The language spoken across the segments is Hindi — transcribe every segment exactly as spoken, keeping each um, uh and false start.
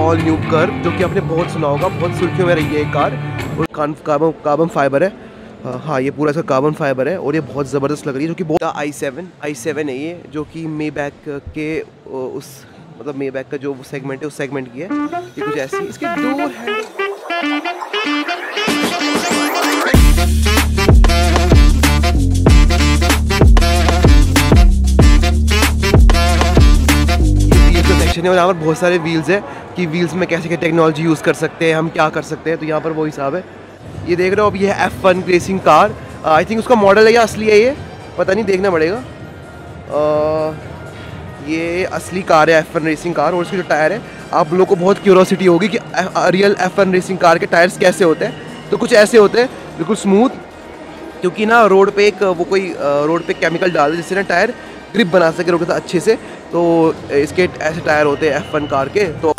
ऑल न्यू कर्व, जो कि आपने बहुत सुना होगा, बहुत सुर्खियों में रही है ये कार। और कार्बन कार्बन फाइबर है, हाँ ये पूरा इसका कार्बन फाइबर है और ये बहुत ज़बरदस्त लग रही है। जो कि बहुत आई सेवन आई सेवन है ये, जो कि मेबैक के उस मतलब मेबैक का जो सेगमेंट है उस सेगमेंट की है। ये कुछ ऐसी इसके दो है। ये जो सेक्शन है और यहाँ पर बहुत सारे व्हील्स है कि व्हील्स में कैसे क्या टेक्नोलॉजी यूज़ कर सकते हैं, हम क्या कर सकते हैं। तो यहाँ पर वो हिसाब है। ये देख रहे हो अब ये है F one racing car. I think उसका मॉडल है या असली है ये पता नहीं, देखना पड़ेगा। uh, ये असली कार है एफ वन रेसिंग कार। और इसके जो टायर है, आप लोगों को बहुत क्यूरोसिटी होगी कि real F one racing car के टायर्स कैसे होते हैं। तो कुछ ऐसे होते हैं बिल्कुल स्मूथ, क्योंकि ना रोड पे एक वो कोई रोड पे केमिकल डाल दे जिससे ना टायर ग्रिप बना सके रोड के साथ अच्छे से। तो इसके ऐसे टायर होते हैं एफ वन कार के। तो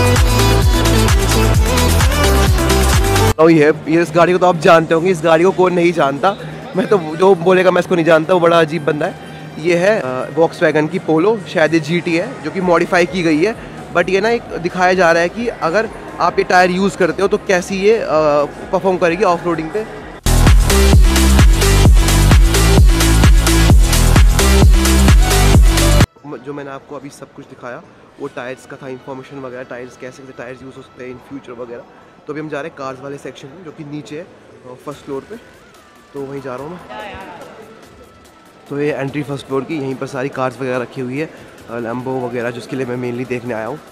ये ये इस गाड़ी को तो आप जानते होंगे, इस गाड़ी को कौन नहीं जानता। मैं तो जो बोलेगा मैं इसको नहीं जानता, वो बड़ा अजीब बंदा है। ये है वॉक्सवैगन की पोलो, शायद ये जीटी है जो कि मॉडिफाई की गई है। बट ये ना एक दिखाया जा रहा है कि अगर आप ये टायर यूज़ करते हो तो कैसी ये परफॉर्म करेगी ऑफ रोडिंग पे। जो मैंने आपको अभी सब कुछ दिखाया वो टायर्स का था, इंफॉर्मेशन वगैरह, टायर्स कैसे कैसे टायर्स यूज़ हो सकते हैं इन फ्यूचर वगैरह। तो अभी हम जा रहे हैं कार्स वाले सेक्शन में जो कि नीचे है फर्स्ट फ्लोर पे। तो वहीं जा रहा हूँ मैं। तो ये एंट्री फर्स्ट फ्लोर की, यहीं पर सारी कार्स वगैरह रखी हुई है, लैम्बो वगैरह, जिसके लिए मैं मेनली देखने आया हूँ।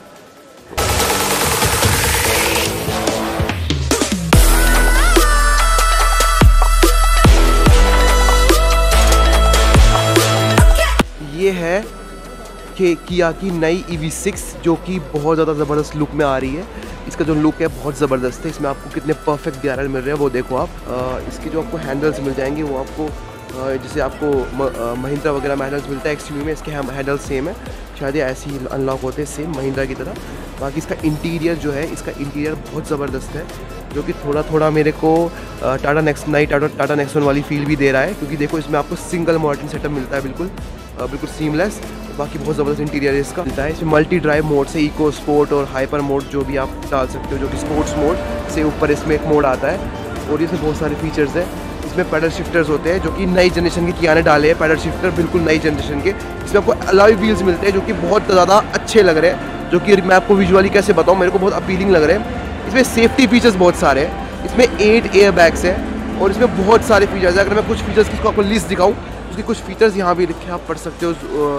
ये है कि किया की नई ई वी सिक्स जो कि बहुत ज़्यादा ज़बरदस्त लुक में आ रही है। इसका जो लुक है बहुत ज़बरदस्त है। इसमें आपको कितने परफेक्ट डी आर एल मिल रहे हैं वो देखो आप। आ, इसके जो आपको हैंडल्स मिल जाएंगे वो आपको जैसे आपको महिंद्रा वगैरह में हैंडल्स मिलता है, एक्स यू वी में इसके हैंडल्स सेम है, शायद ये ऐसे ही अनलॉक होते हैं सेम महिंद्रा की तरह। बाकी इसका इंटीरियर जो है, इसका इंटीरियर बहुत ज़बरदस्त है, जो कि थोड़ा थोड़ा मेरे को टाटा नेक्स नई टाटा टाटा नेक्सॉन वाली फील भी दे रहा है। क्योंकि देखो इसमें आपको सिंगल मॉडल सेटअप मिलता है, बिल्कुल बिल्कुल सीमलेस। बाकी बहुत ज़बरदस्त इंटीरियर है इसका मिलता है। इसमें मल्टी ड्राइव मोड से इको स्पोर्ट और हाइपर मोड जो भी आप डाल सकते हो, जो कि स्पोर्ट्स मोड से ऊपर इसमें एक मोड आता है। और इसमें बहुत सारे फीचर्स हैं। इसमें पैडल शिफ्टर्स होते हैं जो कि नई जनरेशन के किया ने डाले हैं, पैडल शिफ्टर बिल्कुल नई जनरेशन के। इसमें आपको अलॉय व्हील्स मिलते हैं जो कि बहुत ज़्यादा अच्छे लग रहे हैं, जो कि मैं आपको विजुअली कैसे बताऊँ, मेरे को बहुत अपीलिंग लग रहे हैं। इसमें सेफ्टी फीचर्स बहुत सारे हैं। इसमें एट एयर बैग्स हैं और इसमें बहुत सारे फीचर्स हैं। अगर मैं कुछ फीचर्स की आपको लिस्ट दिखाऊँ, उसके कुछ फीचर्स यहाँ भी लिखे, आप पढ़ सकते हो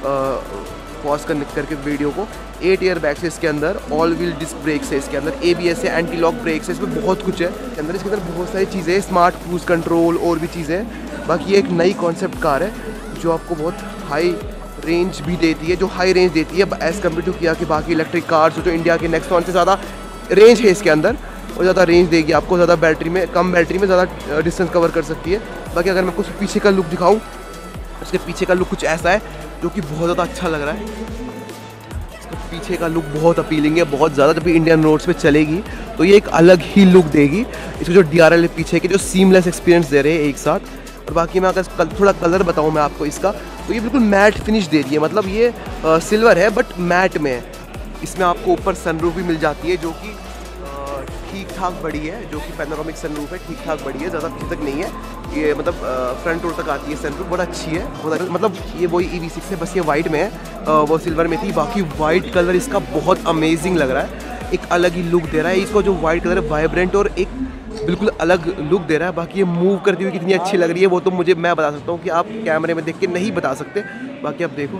पॉज कर करके वीडियो को। एट एयर बैग्स है इसके अंदर, ऑल व्हील डिस्क ब्रेक्स है इसके अंदर, ए बी एस है, एंटी लॉक ब्रेक्स है, इसमें बहुत कुछ है इसके अंदर। इसके अंदर बहुत सारी चीज़ें हैं, स्मार्ट क्रूज कंट्रोल और भी चीज़ें हैं। बाकी ये एक नई कॉन्सेप्ट कार है जो आपको बहुत हाई रेंज भी देती है, जो हाई रेंज देती है एज़ कम्पेयर टू किया कि बाकी इलेक्ट्रिक कार्स जो इंडिया के नेक्सॉन से ज़्यादा रेंज है इसके अंदर, और ज़्यादा रेंज देगी आपको, ज़्यादा बैटरी में, कम बैटरी में ज़्यादा डिस्टेंस कवर कर सकती है। बाकी अगर मैं कुछ पीछे का लुक दिखाऊँ, उसके पीछे का लुक कुछ ऐसा है जो कि बहुत ज़्यादा अच्छा लग रहा है। इसका पीछे का लुक बहुत अपीलिंग है, बहुत ज़्यादा। जब भी इंडियन रोड्स पे चलेगी तो ये एक अलग ही लुक देगी। इसको जो डी आर एल पीछे के जो सीमलेस एक्सपीरियंस दे रहे हैं एक साथ। और बाकी मैं अगर थोड़ा कलर बताऊँ मैं आपको इसका, तो ये बिल्कुल मैट फिनिश दे रही है। मतलब ये आ, सिल्वर है बट मैट में है। इसमें आपको ऊपर सनरूफ भी मिल जाती है जो कि ठीक ठाक बड़ी है, जो कि पैनोरामिक सनरूफ है, ठीक ठाक बड़ी है, ज़्यादा पीछे तक नहीं है ये, मतलब फ्रंट रोड तक आती है सनरूफ, बड़ा अच्छी है। मतलब ये वही ई वी सिक्स है, बस ये वाइट में है, आ, वो सिल्वर में थी। बाकी वाइट कलर इसका बहुत अमेजिंग लग रहा है, एक अलग ही लुक दे रहा है। इसको जो वाइट कलर है वाइब्रेंट और एक बिल्कुल अलग लुक दे रहा है। बाकी ये मूव करती हुई कितनी अच्छी लग रही है वो तो मुझे मैं बता सकता हूँ कि आप कैमरे में देख के नहीं बता सकते। बाकी आप देखो,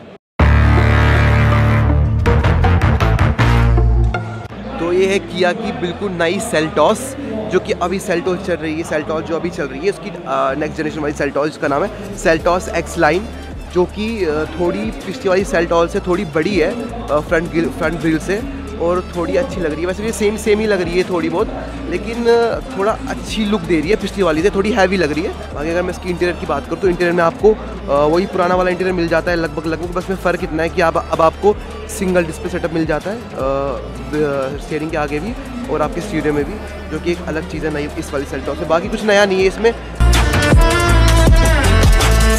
तो ये है किया की बिल्कुल नई सेल्टॉस, जो कि अभी सेल्टॉस चल रही है। सेल्टॉस जो अभी चल रही है उसकी नेक्स्ट जनरेशन वाली सेल्टॉस, का नाम है सेल्टॉस एक्स लाइन, जो कि थोड़ी पिछली वाली सेल्टॉस से थोड़ी बड़ी है फ्रंट ग्रिल फ्रंट ग्रिल से, और थोड़ी अच्छी लग रही है। वैसे ये सेम सेम ही लग रही है थोड़ी बहुत, लेकिन थोड़ा अच्छी लुक दे रही है पिछली वाली से, थोड़ी हैवी लग रही है। बाकी अगर मैं इसकी इंटीरियर की बात करूँ तो इंटीरियर में आपको वही पुराना वाला इंटीरियर मिल जाता है लगभग लगभग। बस में फ़र्क इतना है कि आप अब आपको सिंगल डिस्प्ले सेटअप मिल जाता है स्टीयरिंग के आगे भी और आपके स्टीरियो में भी, जो कि एक अलग चीज़ है नई इस वाली सेल्टॉस से। बाकी कुछ नया नहीं है इसमें।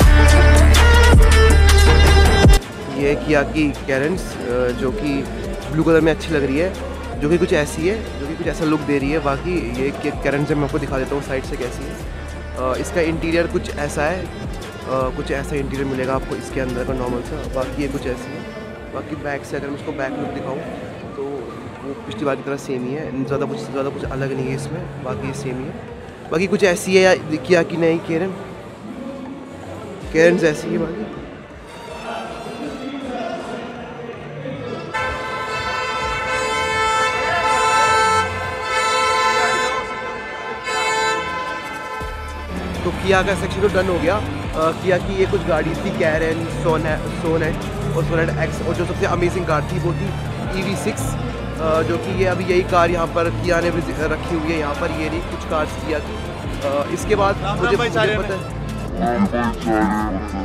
ये किया की कैरेंस, जो कि ब्लू कलर में अच्छी लग रही है, जो कि कुछ ऐसी है, जो कि कुछ ऐसा लुक दे रही है। बाकी ये कैरेंट से मैं आपको दिखा देता हूँ साइड से कैसी है। आ, इसका इंटीरियर कुछ ऐसा है, आ, कुछ ऐसा इंटीरियर मिलेगा आपको इसके अंदर का नॉर्मल सा। बाकी ये कुछ ऐसी है। बाकी बैक से अगर मैं उसको बैक लुक दिखाऊँ तो वो पिछली बार की तरह सेम ही है, ज़्यादा कुछ ज़्यादा कुछ अलग नहीं है इसमें, बाकी ये सेम ही है। बाकी कुछ ऐसी है किया कि नहीं कैरेन, कैरेन ऐसी है बाकी। तो किया का सेक्शन तो डन हो गया। आ, किया की ये कुछ गाड़ी थी, कैरेन, सोनेट सोनेट और सोनेट एक्स, और जो सबसे अमेजिंग कार थी वो थी ई वी सिक्स, जो कि ये अभी यही कार यहाँ पर किया ने भी रखी हुई है यहाँ पर। ये नहीं कुछ कार्स किया की। आ, इसके बाद मुझे, मुझे पता है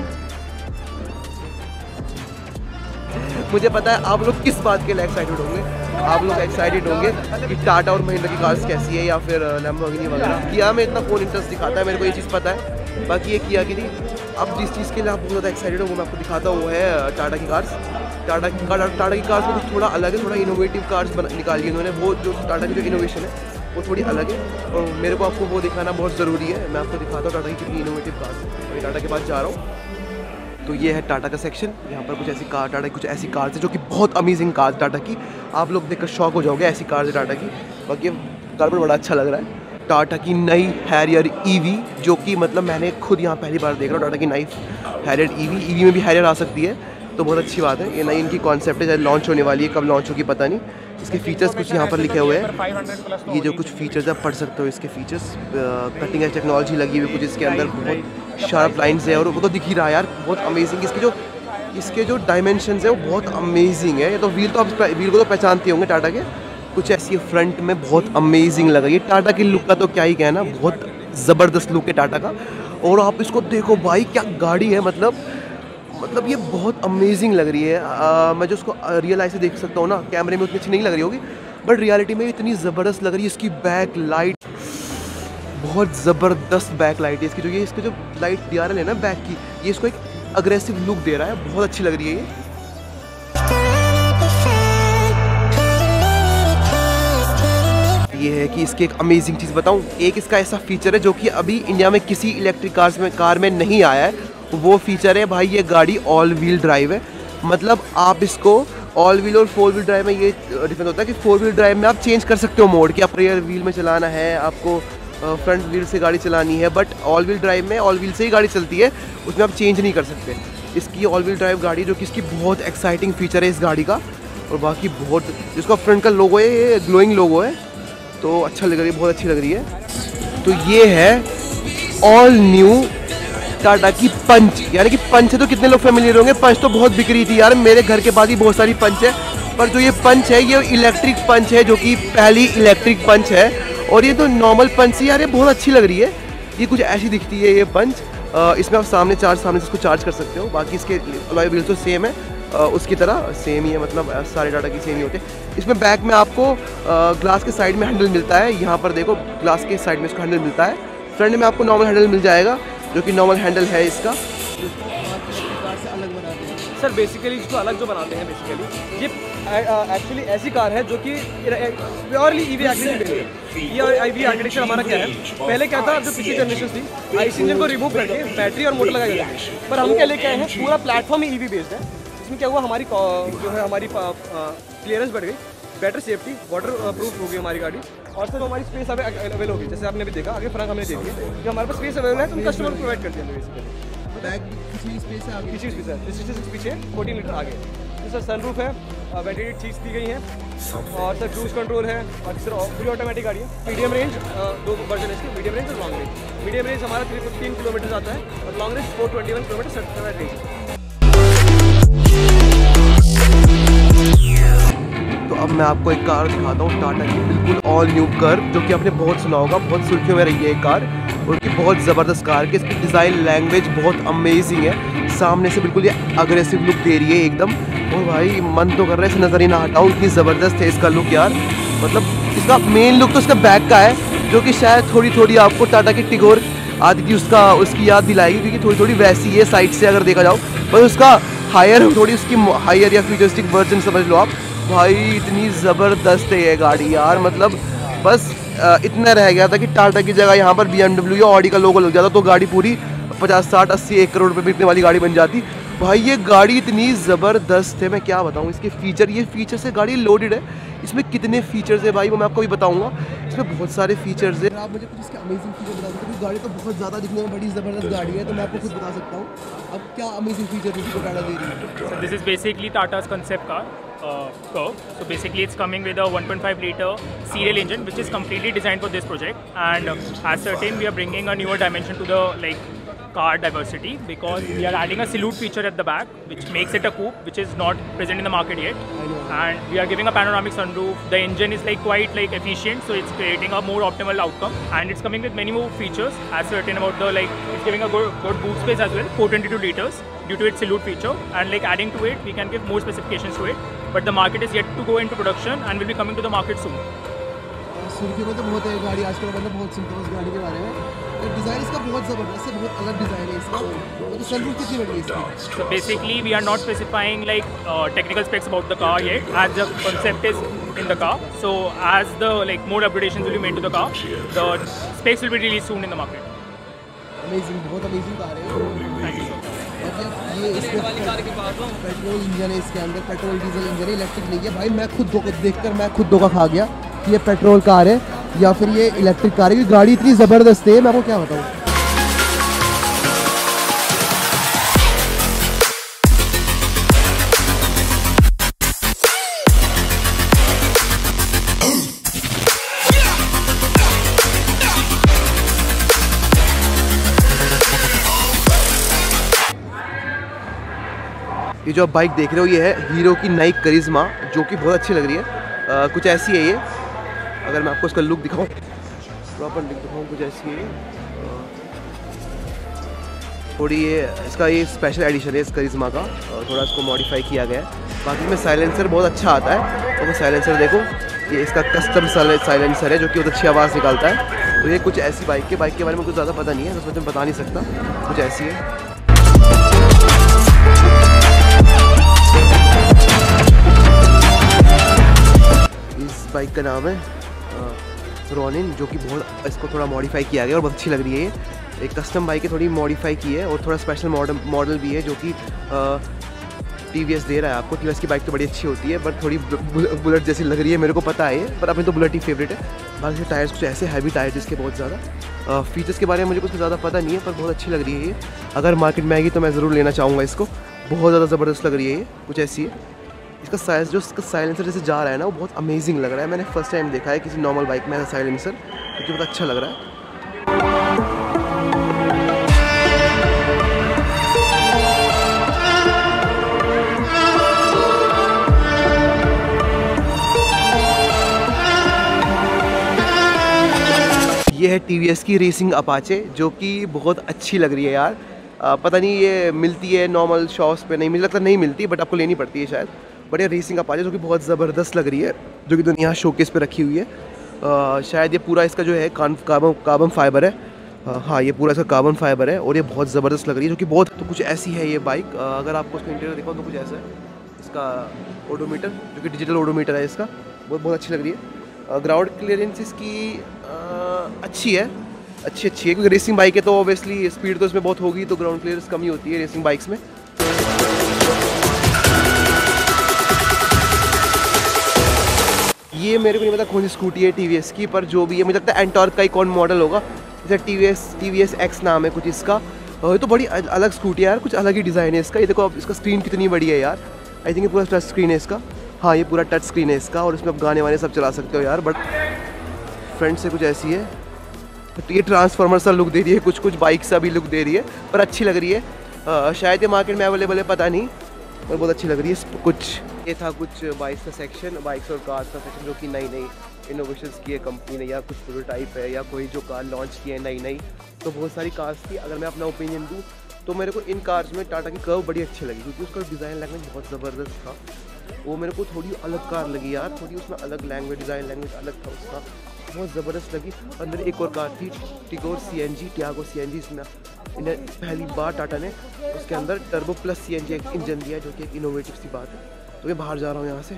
मुझे पता है आप लोग किस बात के लिए एक्साइटेड होंगे। आप लोग एक्साइटेड होंगे कि टाटा और महिंद्रा की कार्स कैसी है या फिर लैम्बोर्गिनी वगैरह। किया में इतना कौन इंटरेस्ट दिखाता है, मेरे को ये चीज़ पता है। बाकी ये किया की थी। अब जिस चीज़ के लिए आप बहुत ज़्यादा एक्साइटेड हो वो मैं आपको दिखाता हूँ, वो है टाटा की कार्स। टाटा की टाटा की कार्स में कुछ थोड़ा अलग है, थोड़ा इनोवेटिव कार्स निकाली है उन्होंने। वो जो टाटा की जो इनोवेशन है वो थोड़ी अलग है, और मेरे को आपको वो दिखाना बहुत ज़रूरी है। मैं आपको दिखाता हूँ टाटा की कितनी इनोवेटिव कार्स है। मैं टाटा के पास जा रहा हूँ। तो ये है टाटा का सेक्शन। यहाँ पर कुछ ऐसी कार, टाटा की कुछ ऐसी कार्स है जो कि बहुत अमेजिंग कार टाटा की। आप लोग देखकर शॉक हो जाओगे, ऐसी कार है टाटा की। बाकी कार पर बड़ा अच्छा लग रहा है। टाटा की नई हैरियर ईवी, जो कि मतलब मैंने खुद यहाँ पहली बार देख रहा हूँ टाटा की नई हैरियर ईवी। ईवी में भी हैरियर आ सकती है तो बहुत अच्छी बात है। ये नई इनकी कॉन्सेप्ट है, लॉन्च होने वाली है, कब लॉन्च होगी पता नहीं। इसके फीचर्स कुछ यहाँ पर लिखे हुए हैं। ये जो कुछ फीचर्स आप पढ़ सकते हो इसके फीचर्स। कटिंग एज टेक्नोलॉजी लगी हुई कुछ इसके अंदर, बहुत शार्प लाइन्स है, और वो तो दिख ही रहा है यार, बहुत अमेजिंग। इसके जो इसके जो डायमेंशंस है वो बहुत अमेजिंग है। ये तो व्हील तो आप व्हील को तो पहचानते होंगे टाटा के। कुछ ऐसी फ्रंट में बहुत अमेजिंग लग रही है। टाटा की लुक का तो क्या ही कहना, बहुत ज़बरदस्त लुक है टाटा का। और आप इसको देखो भाई, क्या गाड़ी है, मतलब मतलब ये बहुत अमेजिंग लग रही है। आ, मैं जो उसको रियल आई से देख सकता हूँ ना, कैमरे में उतनी अच्छी नहीं लग रही होगी, बट रियलिटी में इतनी ज़बरदस्त लग रही है। इसकी बैक लाइट बहुत ज़बरदस्त बैक लाइट है इसकी। जो ये इसके जो लाइट डी आर एल है ना बैक की, ये इसको एक अग्रेसिव लुक दे रहा है, बहुत अच्छी लग रही है ये। ये है कि इसकी एक अमेजिंग चीज़ बताऊं, एक इसका ऐसा फीचर है जो कि अभी इंडिया में किसी इलेक्ट्रिक कार्स में कार में नहीं आया है। वो फीचर है भाई, ये गाड़ी ऑल व्हील ड्राइव है। मतलब आप इसको ऑल व्हील और फोर व्हील ड्राइव में ये डिफरेंस होता है कि फोर व्हील ड्राइव में आप चेंज कर सकते हो मोड, कि आप रियर व्हील में चलाना है, आपको फ्रंट व्हील से गाड़ी चलानी है। बट ऑल व्हील ड्राइव में ऑल व्हील से ही गाड़ी चलती है, उसमें आप चेंज नहीं कर सकते। इसकी ऑल व्हील ड्राइव गाड़ी जो कि इसकी बहुत एक्साइटिंग फीचर है इस गाड़ी का। और बाकी बहुत, जिसका फ्रंट का लोगो है ये ग्लोइंग लोगो है, तो अच्छा लग रही है, बहुत अच्छी लग रही है। तो ये है ऑल न्यू टाटा की पंच। यानी कि पंच से तो कितने लोग फेमिलियर होंगे, पंच तो बहुत बिक रही थी यार, मेरे घर के पास ही बहुत सारी पंच है। पर जो ये पंच है ये इलेक्ट्रिक पंच है, जो कि पहली इलेक्ट्रिक पंच है। और ये तो नॉर्मल पंच ही यार, ये बहुत अच्छी लग रही है। ये कुछ ऐसी दिखती है ये पंच। इसमें आप सामने चार्ज सामने से इसको चार्ज कर सकते हो। बाकी इसके अलॉय व्हील्स तो सेम है, उसकी तरह सेम ही है, मतलब सारे टाटा की सेम ही होते हैं। इसमें बैक में आपको ग्लास के साइड में हैंडल मिलता है। यहाँ पर देखो ग्लास के साइड में इसको हैंडल मिलता है। फ्रंट में आपको नॉर्मल हैंडल मिल जाएगा, जो कि नॉर्मल हैंडल है इसका। सर बेसिकली इसको अलग जो बनाते हैं, बेसिकली ये एक्चुअली ऐसी कार है जो कि प्योरली ईवी आर्किटेक्चर है। ये ईवी आर्किटेक्चर हमारा क्या है, पहले क्या था, जो पिछली जनरेशन थी आईसी इंजन को रिमूव करके बैटरी और मोटर लगाए जाते हैं, पर हम क्या लेके आए हैं, पूरा प्लेटफॉर्म ही ईवी बेस्ड है। इसमें क्या हुआ, हमारी जो है हमारी क्लियरेंस बढ़ गई, बेटर सेफ्टी, वाटर प्रूफ हो गई हमारी गाड़ी, और सर हमारी स्पेस अवेलेबल होगी। जैसे आपने भी देखा, आगे फ्रंट हमने देखी है कि हमारे पास स्पेस अवेलेबल है, तो हम कस्टमर को प्रोवाइड करते हैं बेसिकली। बैक किसी स्पेस है आगे, किसी स्पेस है, सिक्सटी सिक्स पीछे, फोर्टीन लीटर आगे। तो सर सनरूफ है, वेंटिलेटेड सीट्स दी गई हैं, और सर क्रूज कंट्रोल है, और सर फुली ऑटोमेटिक गाड़ी है। मीडियम रेंज दो वर्जन है इसकी, मीडियम रेंज और लॉन्ग रेंज। मीडियम रेंज हमारा थ्री फिफ्टीन किलोमीटर आता है, और long range four twenty one kilometre certified range है। तो अब मैं आपको एक कार दिखाता हूँ, टाटा की बिल्कुल ऑल न्यू कार, जो कि आपने बहुत सुना होगा, बहुत सुर्खियों में रही है एक कार, और की बहुत ज़बरदस्त कार की। इसकी डिज़ाइन लैंग्वेज बहुत अमेजिंग है, सामने से बिल्कुल ये अग्रेसिव लुक दे रही है एकदम। और भाई मन तो कर रहा है इसे नज़र ही ना हटाऊँ, इतनी ज़बरदस्त है इसका लुक यार। मतलब इसका मेन लुक तो इसका बैक का है, जो कि शायद थोड़ी थोड़ी आपको टाटा की टिगोर आदि की उसका उसकी याद दिलाएगी, क्योंकि थोड़ी थोड़ी वैसी है साइड से अगर देखा जाओ। पर उसका हायर थोड़ी उसकी हायर या फ्यूचरिस्टिक वर्जन समझ लो आप, भाई इतनी ज़बरदस्त है ये गाड़ी यार, मतलब बस इतना रह गया था कि टाटा की जगह यहाँ पर बी एम डब्ल्यू या ऑडी का लोगो लग जाता तो गाड़ी पूरी पचास साठ अस्सी एक करोड़ रुपए बिकने वाली गाड़ी बन जाती। भाई ये गाड़ी इतनी ज़बरदस्त है, मैं क्या बताऊँ इसके फ़ीचर। ये फ़ीचर से गाड़ी लोडेड है, इसमें कितने फ़ीचर्स है भाई वो मैं आपको भी बताऊंगा। इसमें बहुत सारे फ़ीचर्स हैं। आप मुझे कुछ इसके अमेजिंग फीचर बता सकते हो? गाड़ी तो बहुत ज़्यादा दिखने में बड़ी ज़बरदस्त गाड़ी है, तो मैं आपको खुद बता सकता हूँ। अब क्या अमेजिंग फीचर इसको टाटा दे रही है? So this is basically Tata's concept car uh, curve. So basically it's coming with a one point five liter serial engine which is completely designed for this project, and uh, as certain we are bringing a newer dimension to the like car diversity because we are adding a salute feature at the back which makes it a coupe which is not present in the market yet, and we are giving a panoramic sunroof. The engine is like quite like efficient, so it's creating a more optimal outcome, and it's coming with many more features as certain about the like it's giving a good, good boot space as well, four twenty-two liters due to its salute feature, and like adding to it we can give more specifications to it, but the market is yet to go into production and will be coming to the market soon. सुर्खियों में तो बहुत है गाड़ी आजकल, मतलब बहुत सुनते हैं उस गाड़ी के बारे में। डिज़ाइन इसका बहुत ज़बरदस्त है, बहुत अलग डिज़ाइन है इसका। तो सनरूफ कितनी बड़ी है इसकी? So basically we are not specifying like uh, technical specs about the car yet, as the concept is in the car. So as the like more upgradations will be made to the car, the specs will be released soon in the market. Amazing, बहुत अमेजिंग कार है। Thank you so much. मतलब ये इसमें पेट्रोल इंजन है, इसके अंदर पेट्रोल डीजल इंजन है, इलेक्ट्रिक नहीं है। भाई मैं खुद धोखा देखकर मैं खुद धोखा खा गया कि ये पेट्रोल कार है या फिर ये इलेक्ट्रिक कार है। गाड़ी इतनी ज़बरदस्त है, मैं आपको क्या बताऊँ। ये जो आप बाइक देख रहे हो ये है हीरो की नई करिश्मा, जो कि बहुत अच्छी लग रही है। आ, कुछ ऐसी है ये, अगर मैं आपको इसका लुक दिखाऊं, प्रॉपर लुक दिखाऊं, कुछ ऐसी है। थोड़ी ये इसका ये स्पेशल एडिशन है इस करिश्मा का, थोड़ा इसको मॉडिफाई किया गया है। बाकी में साइलेंसर बहुत अच्छा आता है, तो वो साइलेंसर देखो, ये इसका कस्टम साइलेंसर है जो कि बहुत अच्छी आवाज़ निकालता है। तो ये कुछ ऐसी बाइक के बाइक के बारे में कुछ ज़्यादा पता नहीं है, तो मैं बता नहीं सकता, कुछ ऐसी है। इस बाइक का नाम है रोनिन, जो कि बहुत इसको थोड़ा मॉडिफाई किया गया और बहुत अच्छी लग रही है। ये एक कस्टम बाइक है, थोड़ी मॉडिफाई की है और थोड़ा स्पेशल मॉडल मॉडल भी है जो कि टी वी एस दे रहा है आपको। टी वी एस की बाइक तो बड़ी अच्छी होती है, पर थोड़ी बुलेट जैसी लग रही है, मेरे को पता है, पर अपनी तो बुलेट ही फेवरेट है। बाकी से टायर्स कुछ ऐसे हैवी टायर्स इसके बहुत ज़्यादा। फीचर्स के बारे में मुझे कुछ ज़्यादा पता नहीं है, पर बहुत अच्छी लग रही है ये। अगर मार्केट में आएगी तो मैं ज़रूर लेना चाहूँगा इसको, बहुत ज़्यादा ज़बरदस्त लग रही है ये, कुछ ऐसी है। इसका साइज जो इसका साइलेंसर जैसे जा रहा है ना, वो बहुत अमेजिंग लग रहा है। मैंने फर्स्ट टाइम देखा है किसी नॉर्मल बाइक में ऐसा साइलेंसर, क्योंकि बहुत अच्छा लग रहा है। ये है टी वी एस की रेसिंग अपाचे, जो कि बहुत अच्छी लग रही है यार। आ, पता नहीं ये मिलती है नॉर्मल शॉप्स पे, नहीं मुझे लगता नहीं मिलती, बट आपको लेनी पड़ती है शायद। बट ये रेसिंग अपाचे जो कि बहुत ज़बरदस्त लग रही है, जो कि दुनिया यहाँ शोकेस पे रखी हुई है। आ, शायद ये पूरा इसका जो है कार्बन कार्बन फाइबर है। आ, हाँ, ये पूरा इसका कार्बन फाइबर है और ये बहुत ज़बरदस्त लग रही है, जो कि बहुत। तो कुछ ऐसी है ये बाइक। आ, अगर आपको उसका इंटीरियर देखो तो कुछ ऐसा है। इसका ओडोमीटर जो कि डिजिटल ओडोमीटर है इसका, बहुत बहुत अच्छी लग रही है। ग्राउंड क्लियरेंस इसकी अच्छी है, अच्छी अच्छी है, क्योंकि रेसिंग बाइक है तो ऑब्वियसली स्पीड तो इसमें बहुत होगी, तो ग्राउंड क्लियरेंस कम ही होती है रेसिंग बाइक्स में। ये मेरे को नहीं पता कौन सी स्कूटी है टी वी एस की, पर जो भी है मुझे लगता है एंटॉर्क का ही कौन मॉडल होगा। जैसे T V S T V S X नाम है कुछ इसका। ये तो बड़ी अलग स्कूटी है यार, कुछ अलग ही डिज़ाइन है इसका। ये देखो आप, इसका स्क्रीन कितनी बड़ी है यार। आई थिंक ये पूरा टच स्क्रीन है इसका। हाँ, ये पूरा टच स्क्रीन है इसका, और इसमें आप गाने वाने सब चला सकते हो यार। बट फ्रंट से कुछ ऐसी है, तो ये ट्रांसफार्मर सा लुक दे रही है, कुछ कुछ बाइक सा भी लुक दे रही है, पर अच्छी लग रही है। आ, शायद ये मार्केट में अवेलेबल है, पता नहीं, पर बहुत अच्छी लग रही है। कुछ ये था कुछ बाइक्स का सेक्शन, बाइक्स और कार्स का सेक्शन, जो कि नई नई इनोवेशंस की है कंपनी ने, या कुछ प्रोटोटाइप है, या कोई जो कार लॉन्च की है नई नई। तो बहुत सारी कार्स थी। अगर मैं अपना ओपिनियन दूँ तो मेरे को इन कार्स में टाटा की कर्व बड़ी अच्छी लगी, क्योंकि उसका डिज़ाइन लैंग्वेज बहुत ज़बरदस्त था। वो मेरे को थोड़ी अलग कार लगी यार, थोड़ी उसमें अलग लैंग्वेज, डिज़ाइन लैंग्वेज अलग था उसका, बहुत ज़बरदस्त लगी। अंदर एक और कार थी Tigor C N G, Tiago C N G. इसमें इन्हें पहली बार टाटा ने उसके अंदर turbo plus C N G engine दिया, जो कि एक इनोवेटिव सी बात है। तो मैं बाहर जा रहा हूँ यहाँ से,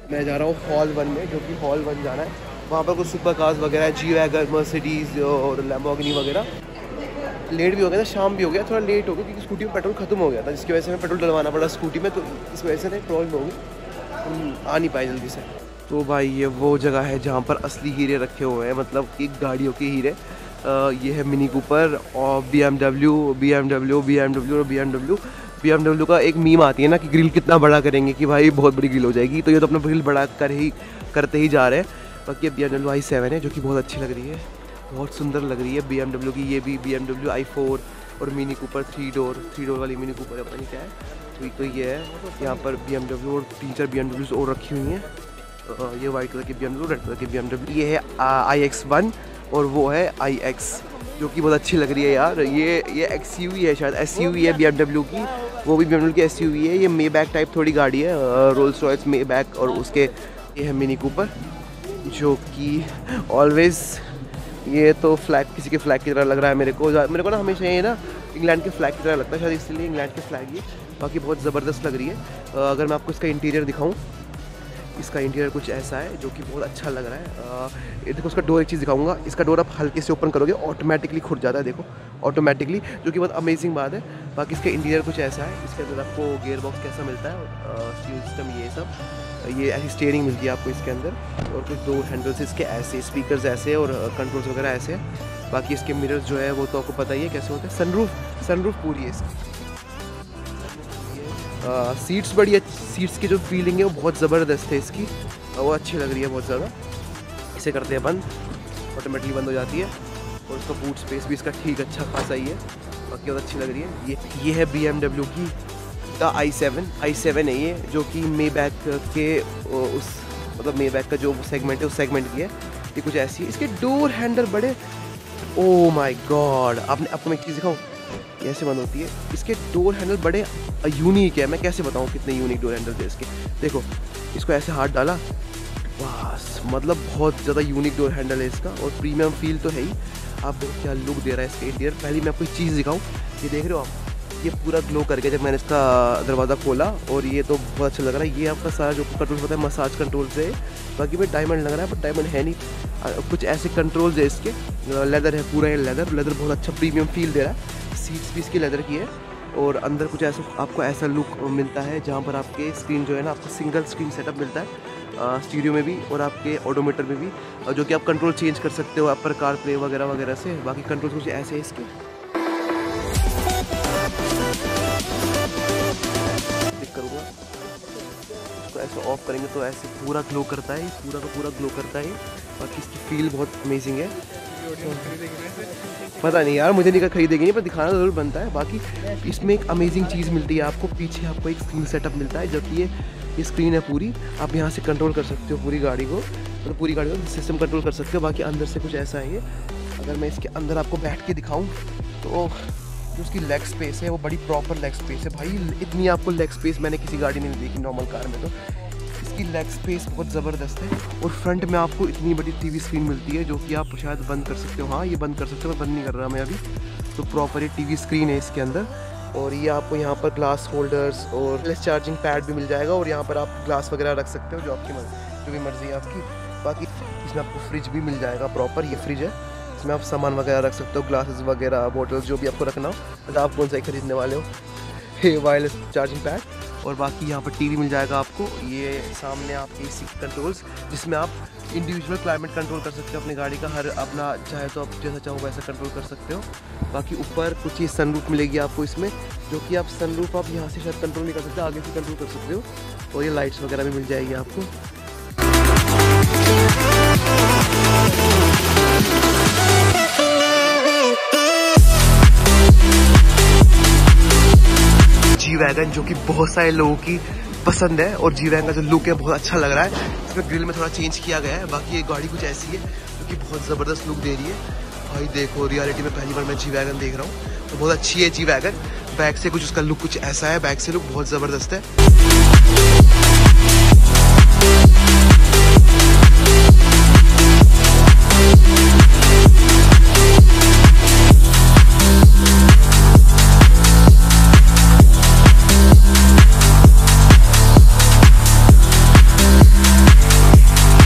मैं जा रहा हूँ हॉल वन में, जो कि हॉल वन जाना है। वहाँ पर कुछ सुपर कार्स वगैरह है, जी वैगन, मर्सिडीज़ और लैम्बोर्गिनी वगैरह। लेट भी हो गया था, शाम भी हो गया, थोड़ा लेट हो गया क्योंकि स्कूटी में पेट्रोल खत्म हो गया था, जिसकी वजह से हमें पेट्रोल डलवाना पड़ा स्कूटी में, तो इस वजह से प्रॉब्लम हो गई, हम आ नहीं पाए जल्दी से। तो भाई ये वो जगह है जहाँ पर असली हीरे रखे हुए हैं, मतलब कि गाड़ियों के हीरे। आ, ये है मिनी कूपर और B M W B M W B M W और B M W B M W का एक मीम आती है ना कि ग्रिल कितना बड़ा करेंगे, कि भाई बहुत बड़ी ग्रिल हो जाएगी, तो ये तो अपना ग्रिल बड़ा कर ही करते ही जा रहे हैं। बाकी B M W I seven है जो कि बहुत अच्छी लग रही है, बहुत सुंदर लग रही है बी एम डब्ल्यू की। ये भी B M W I four और mini Cooper three door three door वाली मिनी कूपर है, पता नहीं क्या है। तो, तो ये है, यहाँ पर बी एम डब्ल्यू और तीन चार बी एम डब्ल्यूज और रखी हुई हैं। ये वाइट कलर की B M W, red colour की बी एम डब्ल्यू। ये है आई एक्स वन और वो है आई एक्स, जो कि बहुत अच्छी लग रही है यार। ये ये एक्स यू वी है, शायद एस यू वी है बी एम डब्ल्यू की, वो भी बी एम डब्ल्यू की एस यू वी है। ये मे बैक टाइप थोड़ी गाड़ी है, रोल्स रॉयस मे बैक। और उसके ये है मिनी कूपर, जो कि ऑलवेज, ये तो फ्लैग, किसी के फ्लैग की तरह लग रहा है मेरे को। मेरे को ना हमेशा ये ना इंग्लैंड के फ्लैग की तरह लगता है, शायद इसलिए इंग्लैंड के फ्लैग ये। बाकी बहुत ज़बरदस्त लग रही है। अगर मैं आपको इसका इंटीरियर दिखाऊं, इसका इंटीरियर कुछ ऐसा है जो कि बहुत अच्छा लग रहा है। ये देखो, उसका डोर, एक चीज़ दिखाऊंगा, इसका डोर आप हल्के से ओपन करोगे ऑटोमेटिकली खुल जाता है, देखो ऑटोमेटिकली, जो कि बहुत अमेजिंग बात है। बाकी इसका इंटीरियर कुछ ऐसा है, इसके अंदर आपको गियर बॉक्स कैसा मिलता है, स्टीरियो सिस्टम, ये सब, ये ऐसी स्टीयरिंग मिलती है आपको इसके अंदर, और कुछ दो हैंडल्स इसके ऐसे, स्पीकर्स ऐसे और कंट्रोल्स वगैरह ऐसे हैं। बाकी इसके मिरर्स जो है वो तो आपको पता ही है कैसे होते हैं। सनरूफ सनरूफ पूरी है इसकी। सीट्स बड़ी अच्छी, सीट्स की जो फीलिंग है वो बहुत ज़बरदस्त है इसकी, वो अच्छी लग रही है बहुत ज़्यादा। इसे करते हैं बंद, ऑटोमेटिकली बंद हो जाती है। और उसका बूट स्पेस भी इसका ठीक अच्छा खासा ही है, बाकी बहुत अच्छी लग रही है। ये ये है बी एम डब्ल्यू की the I seven I seven है ये, जो कि मे बैक के उस, मतलब मे बैक का जो सेगमेंट है उस सेगमेंट की है। ये कुछ ऐसी है। इसके डोर हैंडल बड़े, ओ माय गॉड, आपने आपको मैं एक चीज़ दिखाऊँ, ऐसे बंद होती है। इसके डोर हैंडल बड़े यूनिक है, मैं कैसे बताऊँ कितने यूनिक डोर हैंडल थे इसके। देखो, इसको ऐसे हाथ डाला, बस, मतलब बहुत ज़्यादा यूनिक डोर हैंडल है इसका, और प्रीमियम फील तो है ही। आप देखो क्या लुक दे रहा है इसका इंटीरियर। पहले मैं आपको एक चीज़ दिखाऊँ, ये देख रहे हो आप, ये पूरा ग्लो करके जब मैंने इसका दरवाज़ा खोला, और ये तो बहुत अच्छा लग रहा है। ये आपका सारा जो कंट्रोल होता है मसाज कंट्रोल से, बाकी में डायमंड लग रहा है, पर डायमंड है नहीं। कुछ ऐसे कंट्रोल्स है इसके, लेदर है पूरा, ये लेदर लेदर बहुत अच्छा प्रीमियम फील दे रहा है। सीट्स भी इसकी लेदर की है, और अंदर कुछ ऐसा आपको ऐसा लुक मिलता है जहाँ पर आपके स्क्रीन जो है ना, आपको सिंगल स्क्रीन सेटअप मिलता है, स्टीरियो में भी और आपके ऑडोमीटर में भी, जो कि आप कंट्रोल चेंज कर सकते हो अपर कार प्ले वगैरह वगैरह से। बाकी कंट्रोल कुछ ऐसे है इसके, क्लिक करूँगा, इसको ऐसे ऑफ करेंगे तो ऐसे पूरा ग्लो करता है, पूरा का पूरा ग्लो करता है। बाकी इसकी फील बहुत अमेजिंग है। पता नहीं यार, मुझे नहीं कहा खरीदेगी नहीं, पर दिखाना ज़रूर बनता है। बाकी इसमें एक अमेजिंग चीज़ मिलती है आपको, पीछे आपको एक स्क्रीन सेटअप मिलता है, जबकि ये ये स्क्रीन है पूरी, आप यहाँ से कंट्रोल कर सकते हो पूरी गाड़ी को, मतलब पूरी गाड़ी को सिस्टम कंट्रोल कर सकते हो। बाकी अंदर से कुछ ऐसा है ये। अगर मैं इसके अंदर आपको बैठ के दिखाऊँ तो जो उसकी लेग स्पेस है वो बड़ी प्रॉपर लेग स्पेस है भाई। इतनी आपको लेग स्पेस मैंने किसी गाड़ी में नहीं देखी नॉर्मल कार में। तो इसकी लेग स्पेस बहुत ज़बरदस्त है, और फ्रंट में आपको इतनी बड़ी टीवी स्क्रीन मिलती है, जो कि आप शायद बंद कर सकते हो। हाँ, ये बंद कर सकते हो, मैं बंद नहीं कर रहा मैं अभी। तो प्रॉपर ये टीवी स्क्रीन है इसके अंदर, और ये आपको यहाँ पर ग्लास होल्डर्स और लेस चार्जिंग पैड भी मिल जाएगा, और यहाँ पर आप ग्लास वगैरह रख सकते हो, जो आपकी मर्जी, जो भी मर्जी है आपकी। बाकी इसमें आपको फ्रिज भी मिल जाएगा, प्रॉपर ये फ्रिज है, इसमें आप सामान वगैरह रख सकते हो, ग्लासेस वगैरह, बोटल्स, जो भी आपको रखना हो। मतलब आप कौन सा ही खरीदने वाले हो। ये वायरलेस चार्जिंग पैड, और बाकी यहाँ पर टीवी मिल जाएगा आपको। ये सामने आपके एसी कंट्रोल्स, जिसमें आप इंडिविजुअल क्लाइमेट कंट्रोल कर सकते हो अपनी गाड़ी का, हर अपना चाहे तो आप जैसा चाहो वैसा कंट्रोल कर सकते हो। बाकी ऊपर कुछ ये सनरूफ मिलेगी आपको इसमें, जो कि आप सनरूफ आप यहाँ से शायद कंट्रोल नहीं कर सकते, आगे से कंट्रोल कर सकते हो। और ये लाइट्स वगैरह भी मिल जाएगी आपको। जी वैगन, जो कि बहुत सारे लोगों की पसंद है, और जी वैगन का जो लुक है बहुत अच्छा लग रहा है। इसमें ग्रिल में थोड़ा चेंज किया गया है। बाकी ये गाड़ी कुछ ऐसी है जो कि बहुत ज़बरदस्त लुक दे रही है भाई। देखो, रियलिटी में पहली बार मैं जी वैगन देख रहा हूँ, तो बहुत अच्छी है जी वैगन। बैक से कुछ उसका लुक कुछ ऐसा है, बैक से लुक बहुत ज़बरदस्त है।